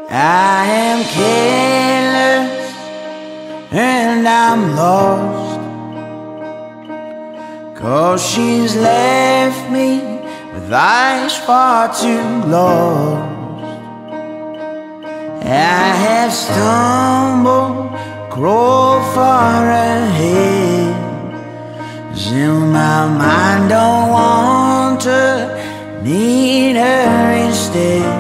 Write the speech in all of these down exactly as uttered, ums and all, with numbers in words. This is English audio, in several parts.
I am careless and I'm lost, 'cause she's left me with eyes far too lost. I have stumbled, crawled far ahead, 'cause in my mind don't want to need her instead.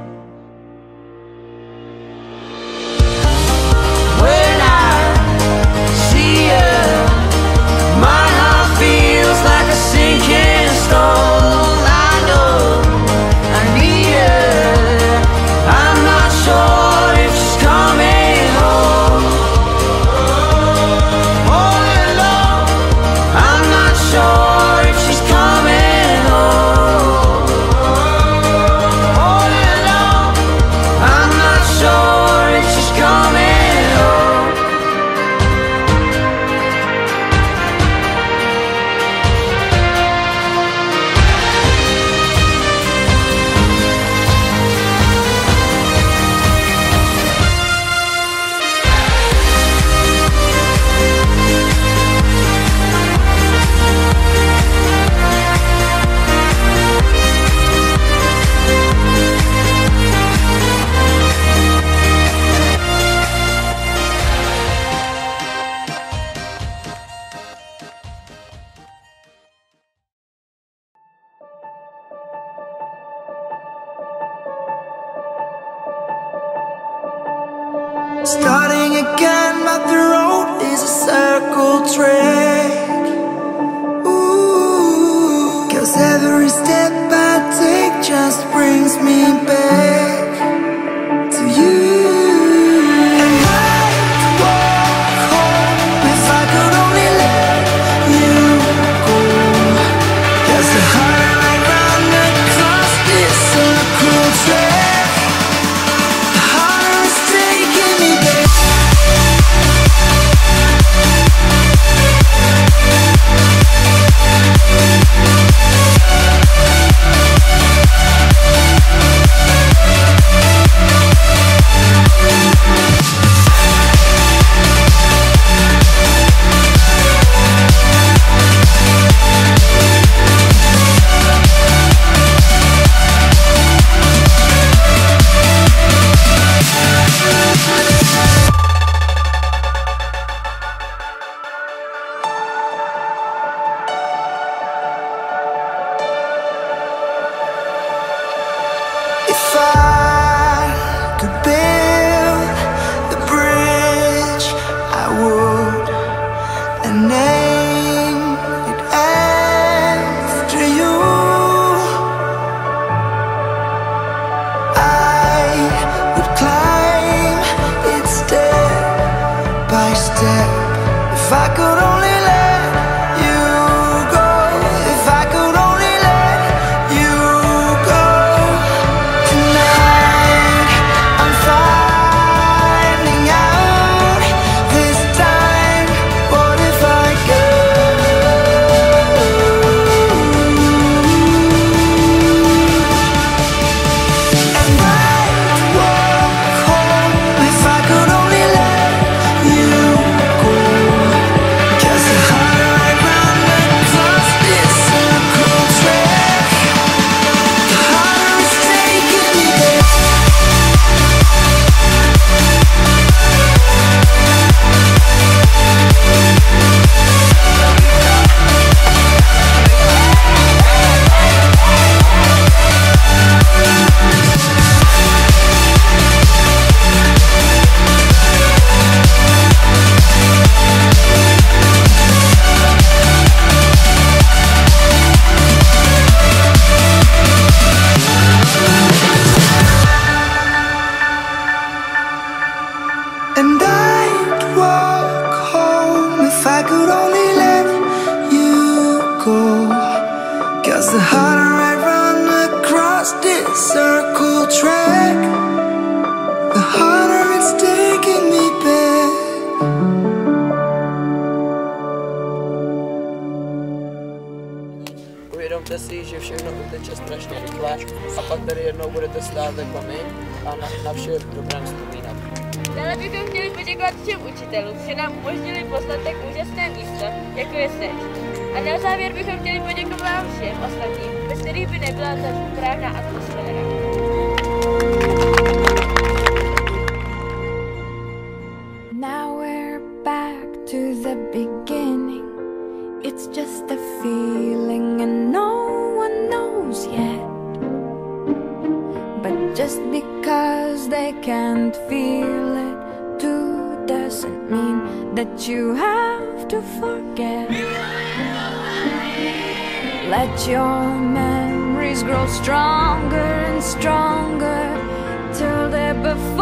Starting again, my throat is a circle track. Ooh, 'cause every step I take just brings me back to you. And I'd walk home if I could only let you go, 'cause the harder I run across this circle track, the harder it's taking me back. If I could build the bridge, I would, and name it after you. I would climb it step by step if I could only let you go. If I could only let you go. And I'd walk home if I could only let you go, 'cause the harder I run across this circle track, the harder it's taking me back. Uvědomte si, že všechno uteče strašně rychle a pak tady jednou budete stát jako my a na, na vše dobrém vzpomínat. Dále bychom chtěli poděkovat všem učitelům, že nám umožnili poznat tak úžasné místo, jako je Seč. A na závěr bychom chtěli poděkovat vám všem ostatním, bez kterých by nebyla ta správná atmosféra. Now we're back to the beginning. It's just a feeling and no one knows yet. But just because they can't feel it too doesn't mean that you have to forget. Let your memories grow stronger and stronger till they're before